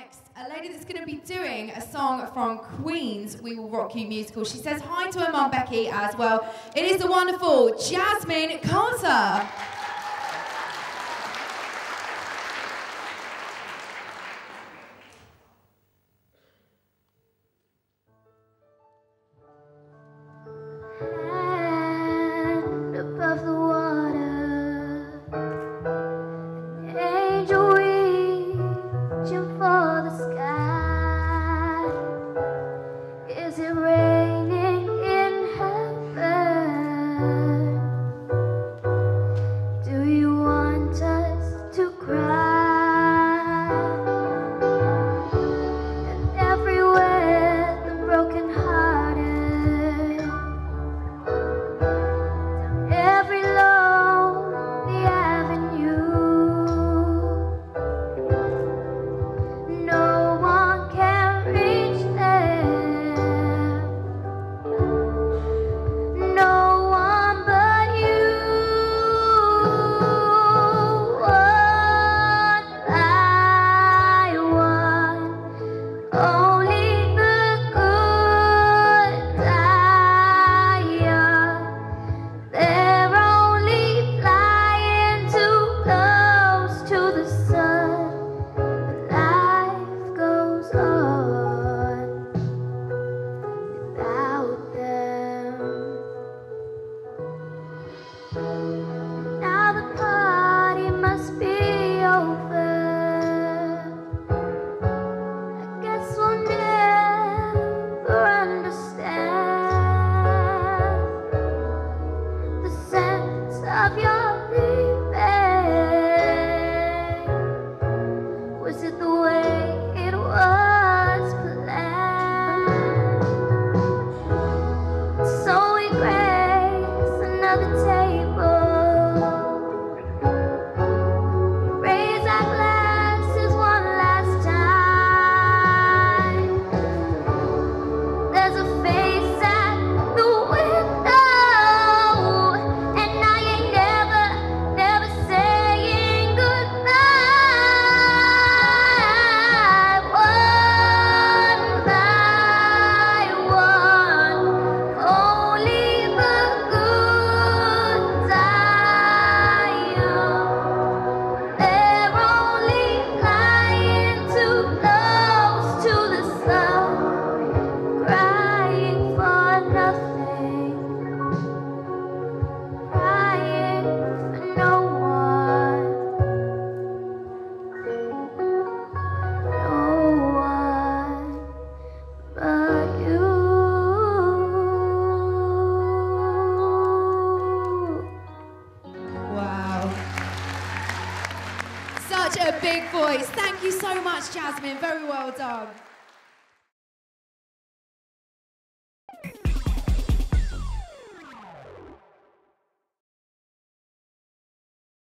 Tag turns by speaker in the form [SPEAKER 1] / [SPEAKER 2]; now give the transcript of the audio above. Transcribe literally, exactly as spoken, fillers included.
[SPEAKER 1] next, a lady that's going to be doing a song from Queen's We Will Rock You musical. She says hi to her mum Becky as well. It is the wonderful Jasmine Carter.
[SPEAKER 2] Hand above the water, an angel reaching for the sky. Is it raining in heaven? Do you want us to cry? And everywhere the broken hearted, every lonely avenue, no one can reach there, no one but you. One by one, only the good die young. They're only flying too close to the sun. Life goes on without them. Now the party must be over. I guess we'll never understand the sense of your leaving. Was it the way it was planned? So we grace another table, raise our glasses one last time. There's a face at the window, and I ain't never, never saying goodbye. One by one, only the good die young. They're only flying too close to the sun, crying for nothing, crying for no one, no one but you.
[SPEAKER 1] Wow. Such a big voice. Thank you so much, Jasmine. Very well done.